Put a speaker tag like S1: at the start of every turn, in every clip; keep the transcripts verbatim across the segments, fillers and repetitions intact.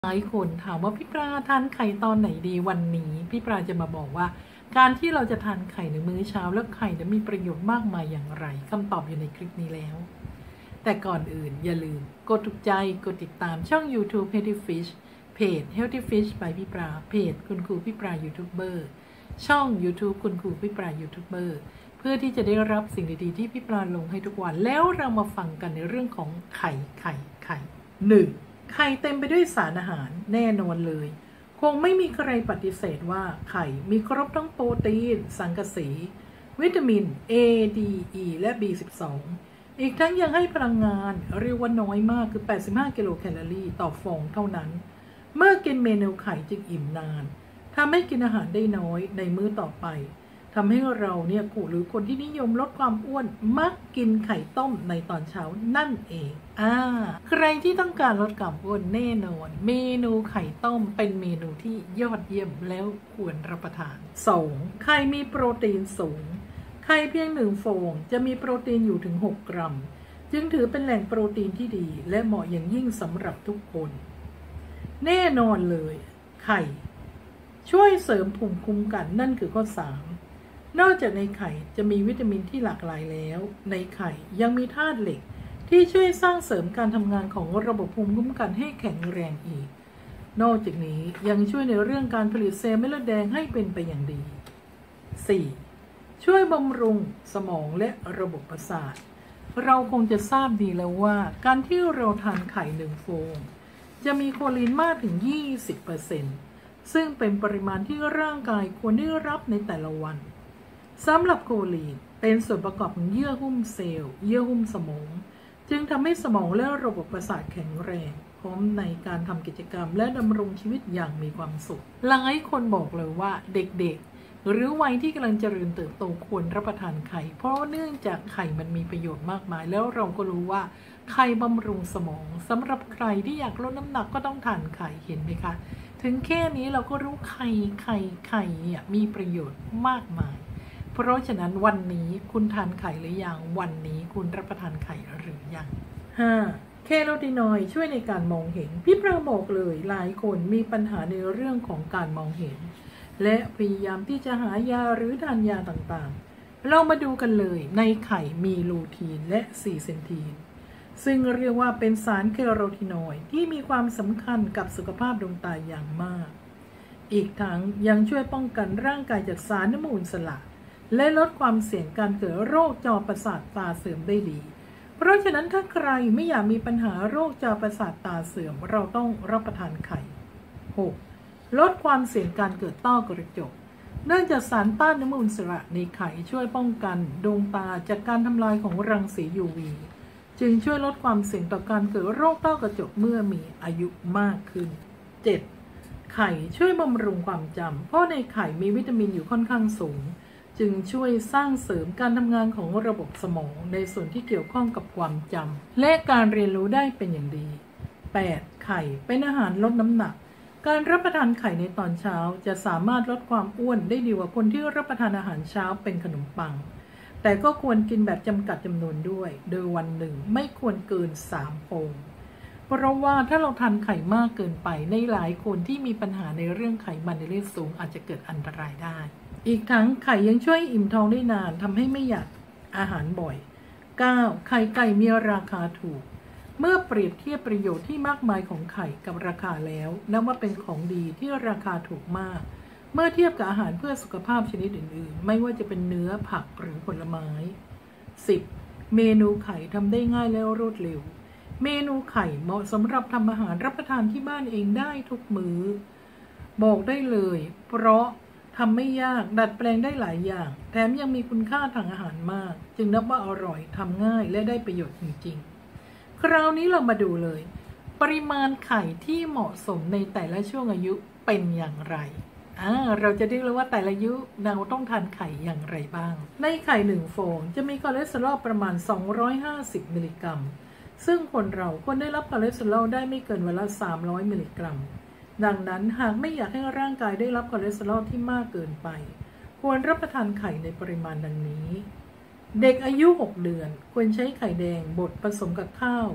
S1: หลายคนถามว่าพี่ปลาทานไข่ตอนไหนดีวันนี้พี่ปลาจะมาบอกว่าการที่เราจะทานไข่ในมื้อเช้าแล้วไข่จะมีประโยชน์มากมายอย่างไรคำตอบอยู่ในคลิปนี้แล้วแต่ก่อนอื่นอย่าลืมกดถูกใจกดติดตามช่อง YouTube Healthy Fish เพจ Healthy Fish by พี่ปลาเพจคุณครูพี่ปลายูทูบเบอร์ช่อง YouTube คุณครูพี่ปลายูทูบเบอร์เพื่อที่จะได้รับสิ่งดีๆที่พี่ปลาลงให้ทุกวันแล้วเรามาฟังกันในเรื่องของไข่ไข่ไข่หนึ่งไข่เต็มไปด้วยสารอาหารแน่นอนเลยคงไม่มีใครปฏิเสธว่าไข่มีครบทั้งโปรตีนสังกะสีวิตามิน A D E และ บี สิบสอง อีกทั้งยังให้พลังงานเรียกว่าน้อยมากคือแปดสิบห้ากิโลแคลอรี่ต่อฟองเท่านั้นเมื่อกินเมนูไข่จึงอิ่มนานทำให้กินอาหารได้น้อยในมื้อต่อไปทำให้เราเนี่ยหรือคนที่นิยมลดความอ้วนมักกินไข่ต้มในตอนเช้านั่นเองอ่าใครที่ต้องการลดความอ้วนแน่นอนเมนูไข่ต้มเป็นเมนูที่ยอดเยี่ยมแล้วควรรับประทาน สอง ไข่มีโปรตีนสูงไข่เพียงหนึ่งฟองจะมีโปรตีนอยู่ถึงหกกรัมจึงถือเป็นแหล่งโปรตีนที่ดีและเหมาะอย่างยิ่งสำหรับทุกคนแน่นอนเลยไข่ช่วยเสริมภูมิคุ้มกันนั่นคือข้อสามนอกจากในไข่จะมีวิตามินที่หลากหลายแล้วในไข่ยังมีธาตุเหล็กที่ช่วยสร้างเสริมการทำงานของระบบภูมิคุ้มกันให้แข็งแรงอีกนอกจากนี้ยังช่วยในเรื่องการผลิตเซลล์เม็ดเลือดแดงให้เป็นไปอย่างดี สี่ ช่วยบำรุงสมองและระบบประสาทเราคงจะทราบดีแล้วว่าการที่เราทานไข่หนึ่งฟองจะมีโคลีนมากถึง ยี่สิบเปอร์เซ็นต์ ซึ่งเป็นปริมาณที่ร่างกายควรได้รับในแต่ละวันสำหรับโคลีนเป็นส่วนประกอบของเยื่อหุ้มเซลล์เยื่อหุ้มสมองจึงทำให้สมองและระบบประสาทแข็งแรงพร้อมในการทำกิจกรรมและดำรงชีวิตอย่างมีความสุขหลายคนบอกเลยว่าเด็กๆหรือวัยที่กำลังเจริญเติบโตควรรับประทานไข่เพราะเนื่องจากไข่มันมีประโยชน์มากมายแล้วเราก็รู้ว่าไข่บำรุงสมองสำหรับใครที่อยากลดน้ำหนักก็ต้องทานไข่เห็นไหมคะถึงแค่นี้เราก็รู้ไข่ไข่ไข่เนี่ยมีประโยชน์มากมายเพราะฉะนั้นวันนี้คุณทานไข่หรือยังวันนี้คุณรับประทานไข่หรือยัง ห้า แคโรทีนอยด์ช่วยในการมองเห็นพี่ปราบอกเลยหลายคนมีปัญหาในเรื่องของการมองเห็นและพยายามที่จะหายาหรือทานยาต่างๆเรามาดูกันเลยในไข่มีลูทีนและซีเซนทีนซึ่งเรียกว่าเป็นสารแคโรทีนอยด์ที่มีความสำคัญกับสุขภาพดวงตาอย่างมากอีกทั้งยังช่วยป้องกันร่างกายจากสารน้ำมูลสละและลดความเสี่ยงการเกิดโรคจอประสาทตาเสื่อมได้ดีเพราะฉะนั้นถ้าใครไม่อยากมีปัญหาโรคจอประสาทตาเสื่อมเราต้องรับประทานไข่ หก ลดความเสี่ยงการเกิดต้อกระจกเนื่องจากสารต้านน้ำมูลสละในไข่ช่วยป้องกันดวงตาจากการทำลายของรังสี ยู วี จึงช่วยลดความเสี่ยงต่อการเกิดโรคต้อกระจกเมื่อมีอายุมากขึ้น เจ็ด ไข่ช่วยบำรุงความจำเพราะในไข่มีวิตามินอยู่ค่อนข้างสูงจึงช่วยสร้างเสริมการทำงานของระบบสมองในส่วนที่เกี่ยวข้องกับความจำและการเรียนรู้ได้เป็นอย่างดี แปด ไข่เป็นอาหารลดน้ำหนักการรับประทานไข่ในตอนเช้าจะสามารถลดความอ้วนได้ดีกว่าคนที่รับประทานอาหารเช้าเป็นขนมปังแต่ก็ควรกินแบบจำกัดจำนวนด้วยโดยวันหนึ่งไม่ควรเกินสามฟองเพราะว่าถ้าเราทานไข่มากเกินไปในหลายคนที่มีปัญหาในเรื่องไขมันในเลือดสูงอาจจะเกิดอันตรายได้อีกทั้งไข่ยังช่วยอิ่มท้องได้นานทำให้ไม่อยากอาหารบ่อย เก้า ไข่ไก่มีราคาถูกเมื่อเปรียบเทียบประโยชน์ที่มากมายของไข่กับราคาแล้วนับว่าเป็นของดีที่ราคาถูกมากเมื่อเทียบกับอาหารเพื่อสุขภาพชนิดอื่นๆไม่ว่าจะเป็นเนื้อผักหรือผลไม้ สิบ เมนูไข่ทำได้ง่ายและรวดเร็วเมนูไข่เหมาะสำหรับทำอาหารรับประทานที่บ้านเองได้ทุกมื้อบอกได้เลยเพราะทำไม่ยากดัดแปลงได้หลายอย่างแถมยังมีคุณค่าทางอาหารมากจึงนับว่าอร่อยทำง่ายและได้ประโยชน์จริงๆคราวนี้เรามาดูเลยปริมาณไข่ที่เหมาะสมในแต่ละช่วงอายุเป็นอย่างไรอ่าเราจะได้รู้ว่าแต่ละอายุเราต้องทานไข่อย่างไรบ้างในไข่หนึ่งฟองจะมีคอเลสเตอรอลประมาณสองร้อยห้าสิบมิลลิกรัมซึ่งคนเราควรได้รับคอเลสเตอรอลได้ไม่เกินวันละสามร้อยมิลลิกรัมดังนั้นหากไม่อยากให้ร่างกายได้รับคอเลสเตอรอลที่มากเกินไปควรรับประทานไข่ในปริมาณดังนี้เด็กอายุหกเดือนควรใช้ไข่แดงบดผสมกับข้าว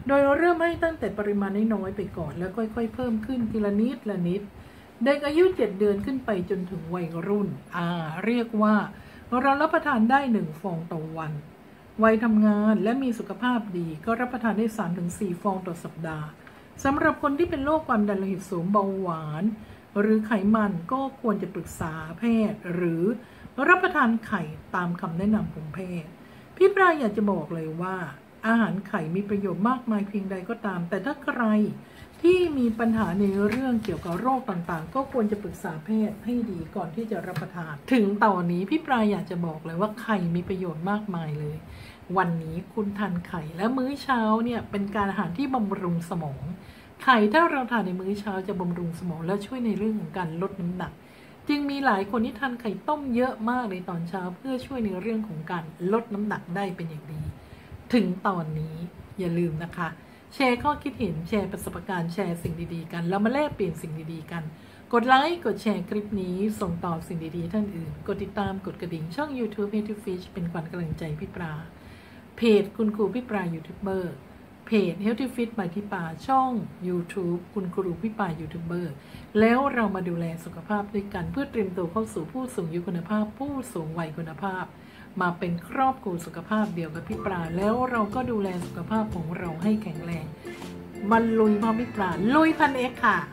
S1: โดยเริ่มให้ตั้งแต่ปริมาณน้อยๆไปก่อนแล้วค่อยๆเพิ่มขึ้นทีละนิดละนิดเด็กอายุเจ็ดเดือนขึ้นไปจนถึงวัยรุ่นอ่าเรียกว่าเรารับประทานได้หนึ่งฟองต่อวันวัยทำงานและมีสุขภาพดีก็รับประทานได้ สามถึงสี่ ฟองต่อสัปดาห์สำหรับคนที่เป็นโรคความดันโลหิตสูงเบาหวานหรือไขมันก็ควรจะปรึกษาแพทย์หรือรับประทานไข่ตามคำแนะนำของแพทย์พี่ปลาอยากจะบอกเลยว่าอาหารไข่มีประโยชน์มากมายเพียงใดก็ตามแต่ถ้าใครที่มีปัญหาในเรื่องเกี่ยวกับโรคต่างๆก็ควรจะปรึกษาแพทย์ให้ดีก่อนที่จะรับประทานถึงตอนนี้พี่ปลาอยากจะบอกเลยว่าไข่มีประโยชน์มากมายเลยวันนี้คุณทานไข่และมื้อเช้าเนี่ยเป็นการอาหารที่บำรุงสมองไข่ถ้าเราทานในมื้อเช้าจะบำรุงสมองและช่วยในเรื่องของการลดน้ำหนักจึงมีหลายคนที่ทานไข่ต้มเยอะมากในตอนเช้าเพื่อช่วยในเรื่องของการลดน้ำหนักได้เป็นอย่างดีถึงตอนนี้อย่าลืมนะคะแชร์ข้อคิดเห็นแชร์ประสบการณ์แชร์สิ่งดีๆกันแล้วมาแลกเปลี่ยนสิ่งดีๆกันกดไลค์กดแชร์คลิปนี้ส่งต่อสิ่งดีๆท่านอื่นกดติดตามกดกระดิ่งช่อง YouTube Healthy Fish เป็นขวัญกำลังใจพี่ปลาเพจคุณครูพี่ปลายูทูบเบอร์เพจ Healthy Fit by พี่ปลาช่อง YouTube คุณครูพี่ปลายูทูบเบอร์แล้วเรามาดูแลสุขภาพด้วยกันเพื่อเตรียมตัวเข้าสู่ผู้สูงอายุคุณภาพผู้สูงวัยคุณภาพมาเป็นครอบครัวสุขภาพเดียวกับพี่ปลาแล้วเราก็ดูแลสุขภาพของเราให้แข็งแรงมันลุยพร้อมพี่ปลาลุยพันเอ็กค่ะ